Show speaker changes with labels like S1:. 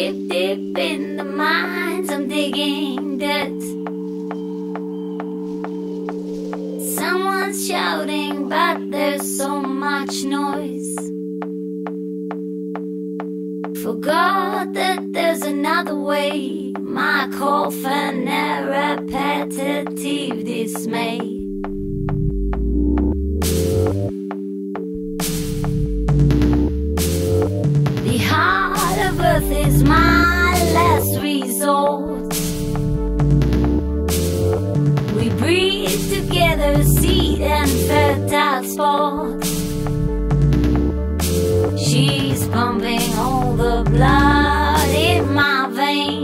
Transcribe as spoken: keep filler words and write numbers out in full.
S1: Deep, deep in the mines, I'm digging dirt. Someone's shouting, but there's so much noise. Forgot that there's another way. My coffin, a repetitive dismay. The heart of earth is my last resort. We breathe together, seed and fertile spot. She's pumping all the blood in my veins.